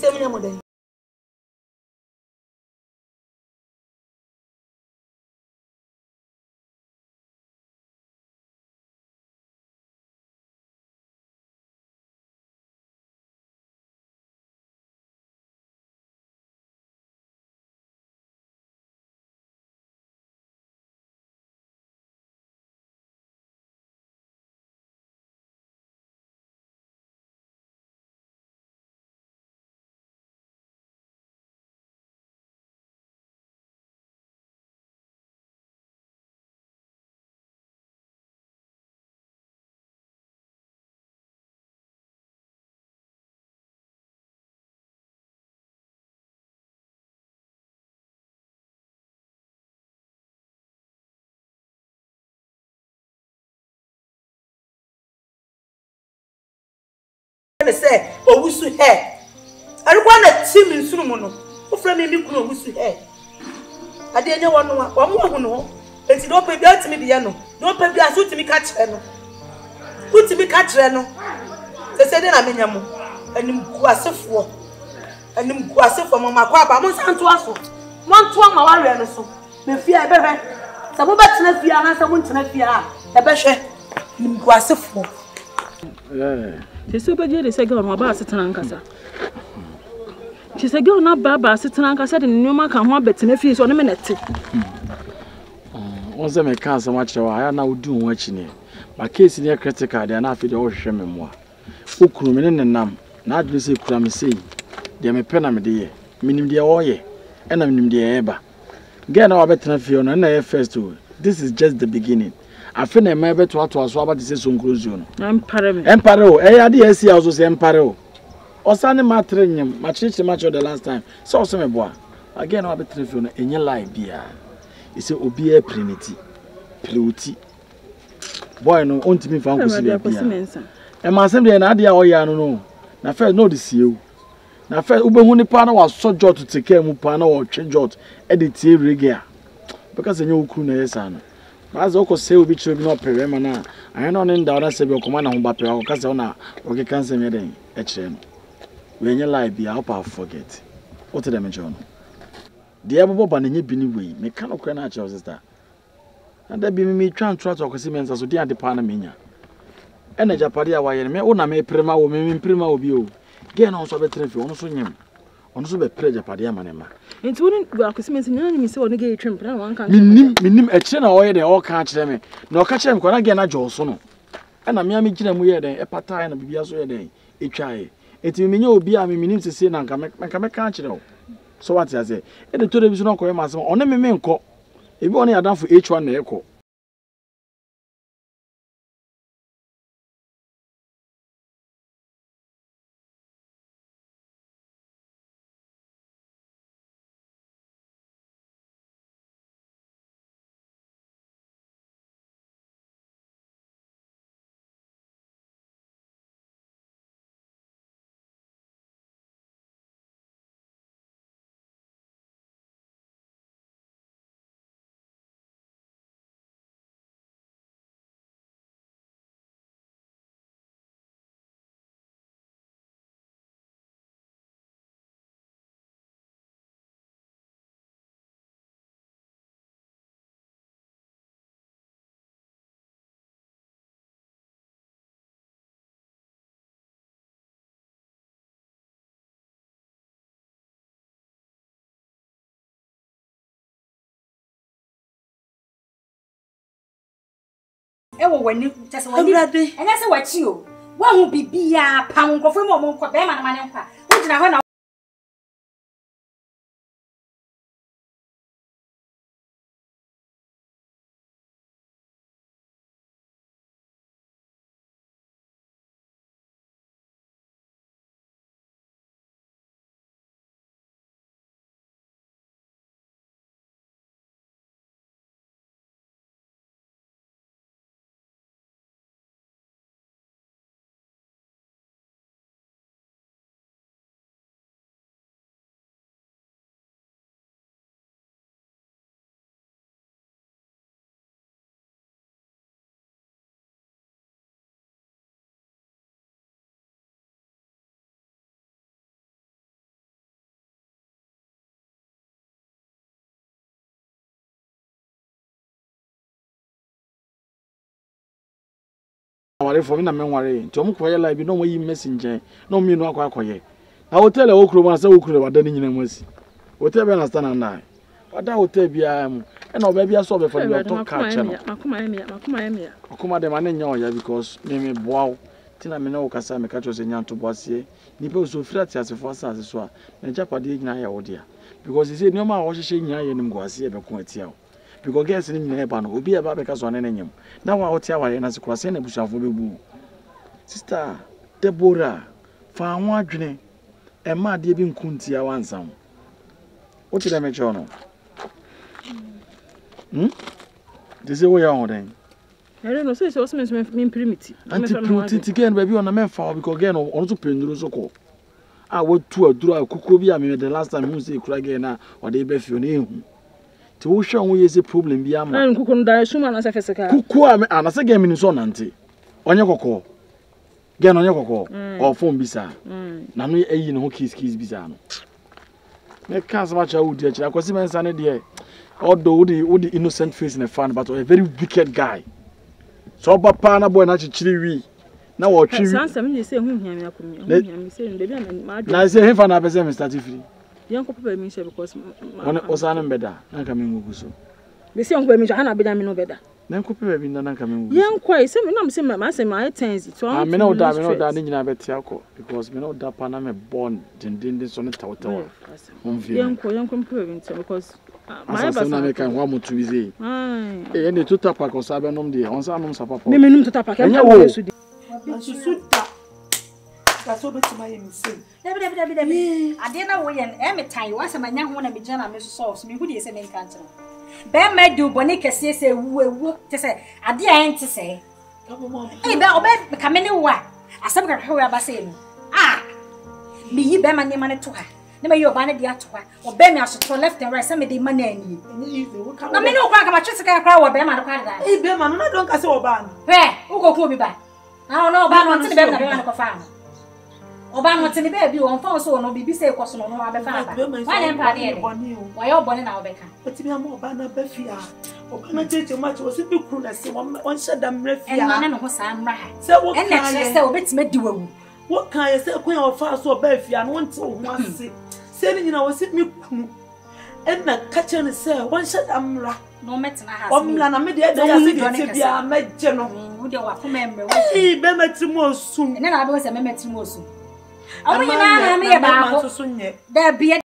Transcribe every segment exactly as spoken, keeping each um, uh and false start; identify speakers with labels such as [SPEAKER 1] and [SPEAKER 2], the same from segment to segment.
[SPEAKER 1] Tell me more than. Say, oh, we should hair. I want a team in Sumono. Who from me, we should hair. I didn't want one more who know. It's no pay to me, Diano. No pay to me catch Reno. Put to me catch Reno. They said, I'm in Yamu. And him was a fool. And him was a for Mamma Quaba, Monsanto. One to my warrior, so. Me fear, baby. Some of us fear, and some won't fear. A better him was a fool.
[SPEAKER 2] She said, "But you say go on about Sitankasa." She said, "Go not Baba Sitankasa and no man can want better if he's on a minute."
[SPEAKER 3] Once I make cancer much, I now do watching it. My case near critical, they are not fit all shame more. Ukrumin and Nam, not to say Kramisi. They may pen a dear, meaning the oye, and I'm in the eba. Get our better Fiona and I first to. This is just the beginning. I feel a member to what was about to say some conclusion.
[SPEAKER 2] Empire,
[SPEAKER 3] Empire, eh, I see also say Empire. Or Sunday matrinium, much much of the last time. So, some boy. Again, I'll be telephone in your life, dear. It's a obia prinity. Pluti. Boy, no, on to me for Uncle Silvia. And my assembly and idea, oh, yeah, no. Now, first, no, this you. Now, first, Ubahuni Pana was so jot to take care of Mupana or Chenjot, edit regia. Because I know Kuna son. As Oko say, we should not pay them now. I know in the say, your commander on Bapper or Casona or cancel me. When your life be out, I'll forget. What to them, John? The Abu Banny Binny, mechanical cranach, sister. And there be me trying to talk to Siemens as the Panamina. And a Japadia, why me own a me prima or me prima of you. Get on so better if you want to swim. On so be pleasure, Padia Manema. It's wouldn't go to Siemens and so negate trim. One can't mean a chin away, they all catch them. No catch them, can again a Josono. And a Miami Jim weird a patine and a Biaso day. A chai. It will mean you'll be a meaning to say, and come a catch it. So what I say, and the two division of Coemas on a main court. If only are done for each one, echo.
[SPEAKER 4] Ewo wani just wani and that's what you one who be bia pam ko fo mo mo ko be ma na ma ne nkwa wo gina ho na
[SPEAKER 3] ware for me na me ware nti omo koye live no mo yi messenger no me no akwa akoye na hotel e okuro ma say okuro wada ni nyina mwasi hotel be na stand na wada hotel bia mu e na oba bia so be for the talk catch no
[SPEAKER 2] makoma emi makoma emi
[SPEAKER 3] okoma de ma na nya oya because me me boaw tina me na wo kasa me ka cho se nya to boasie ni pe so fira ti asefo asa so a na japade nyina ya wo dia because say ni o ma wo hye nyina ye nim goasie be ko atia because guys ni nyina e ba no obi e ba be ka so ne nyem na wa wo tia wa ye na se kwase na busuafo be bu sister Deborah fa ho adwene e ma de bi nkuntia wansam what did I make you know? Hmm? This is what you're on.
[SPEAKER 2] I don't know, so it's also mean primitive.
[SPEAKER 3] Anti-primitive again, baby, on a man for because again, on to Pendro so. I went to a draw Kukubi. I mean, the last time you say Cragena or they be your name. To show we is a problem, be a man who couldn't die soon as a physical. Kuku, and I say, game in his own auntie. On your call. Get on your call or phone bizarre. Nano, a you know, kiss kiss bizarre. Me can't watch out, dear. I was even Sunday, dear. Although the the innocent face in the fan, but a very wicked guy. So, Papa, na boy, na chiri. Now, what chiri?
[SPEAKER 2] Some say, whom he am I saying, baby, and
[SPEAKER 3] I say, if I never say, Mister Tiffany.
[SPEAKER 2] Young couple, me say, because
[SPEAKER 3] one was an better. I'm coming with you.
[SPEAKER 2] The same way, Mister Hannah, be no better.
[SPEAKER 3] Then, couple, have been coming.
[SPEAKER 2] Young quite, some no, say, my say, my tens. So I may not die, no, that in a betiaco, because me know that Panama born, then didn't this on the tower. Young, young compare, because. My son can one more to easy. Eh, any two tap or seven on the on some papa. Minimum to tap. I can't
[SPEAKER 1] that's what to my insane.
[SPEAKER 4] I didn't know when every time once a man young one and be Jana Miss Sauce, me would say, main country. Bear may do Bonica say, woo, to say, I dare to say. Hey, Bell, Bell, come anywhere. I some got her about saying, ah, me ye bear my name on it to her. Never your banner the atwa, or bear me to left and right, some of the money. I mean, no crack about Jessica Crow or bear my card.
[SPEAKER 1] Hey, Bear, man, I don't say, Oban.
[SPEAKER 4] Where? Who go call me back? I don't know about the bear of the farm. Oban wants in the baby on phone, so no be say, was no other family. My empire, why you're born in our becker. But to be a more banner, Beffia. Oban did too much was a big crew that say one said them refugee. And I know what's I'm right. So what can I say? Bits me do. What can I say? Queen of fast or Beffia and one to one say. Saying, you know, was it me? And not catching the cell. One shot, I'm right. No matter how I'm not made the other. I met General. Would you want to remember? He better to more soon. And then I was a member to more soon. Oh, you know, I'm about soon yet. There be a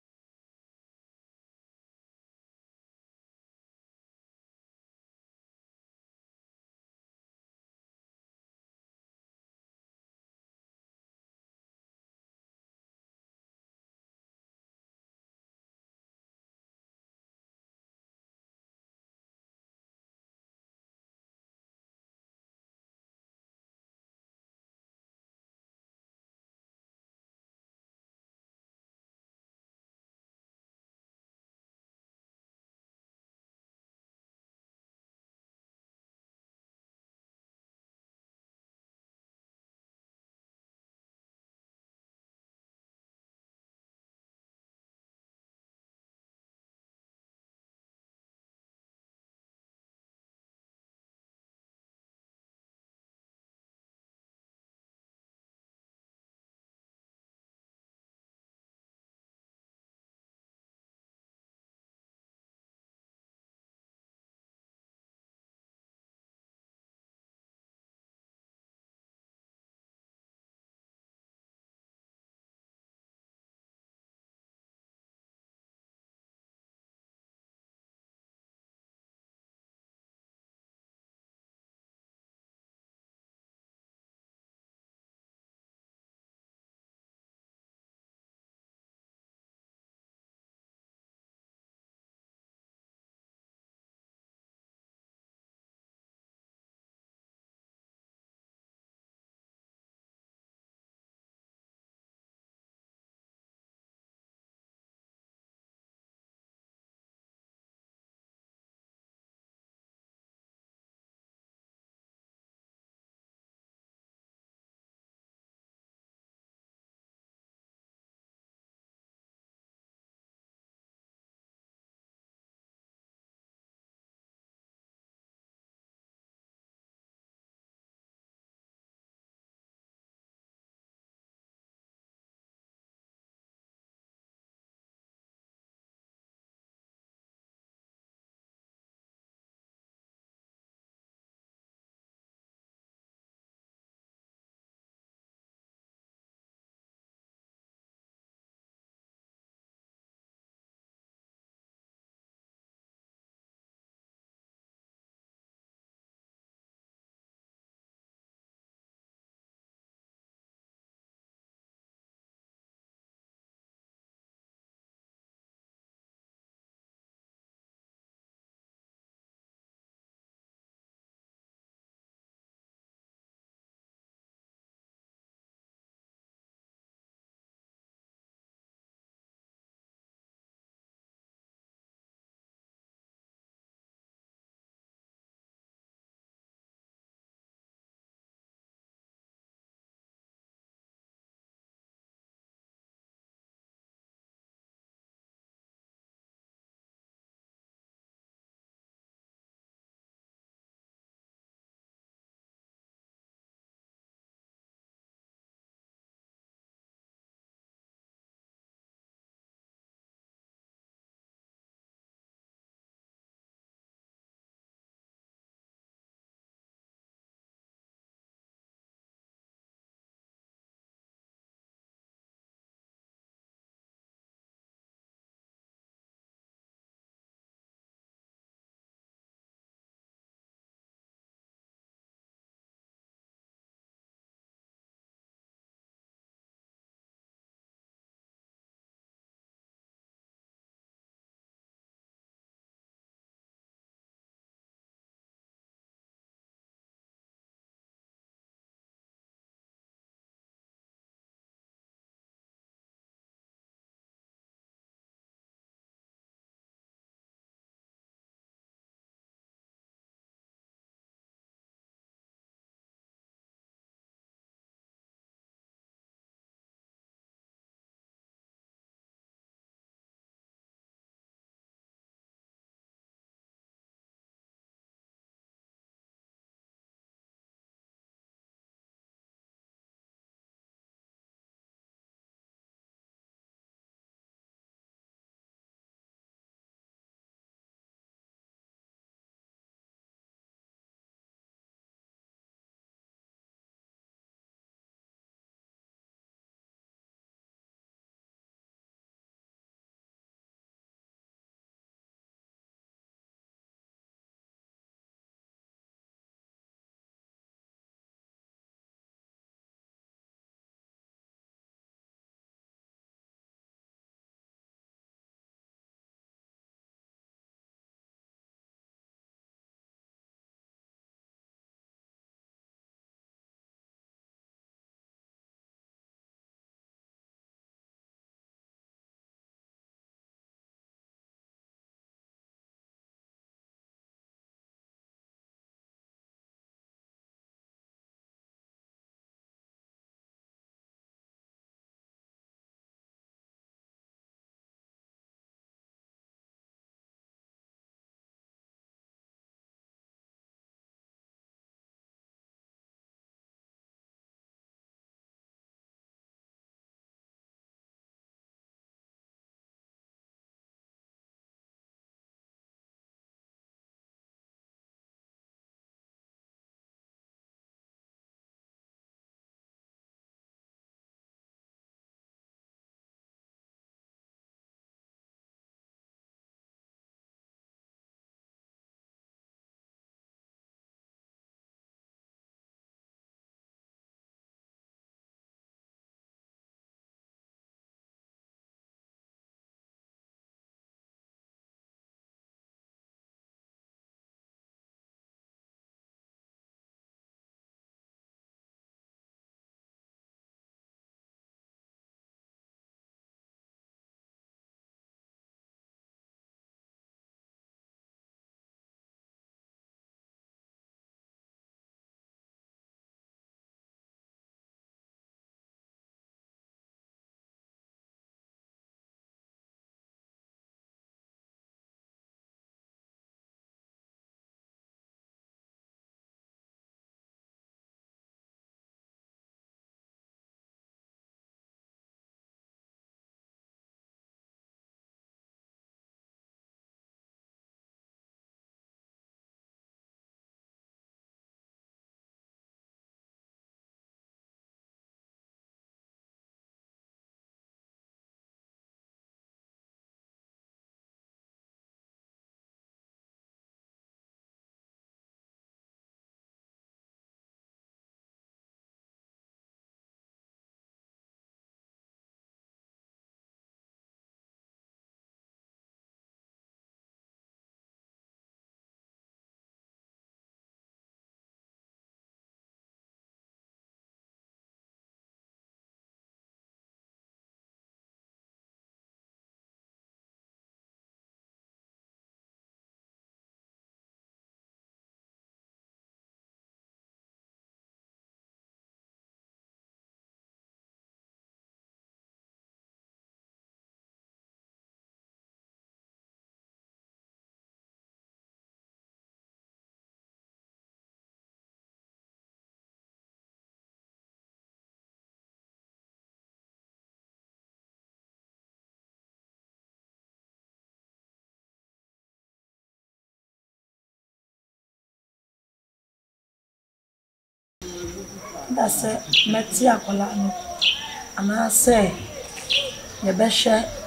[SPEAKER 1] That's it. Metia Colano. And I say, the best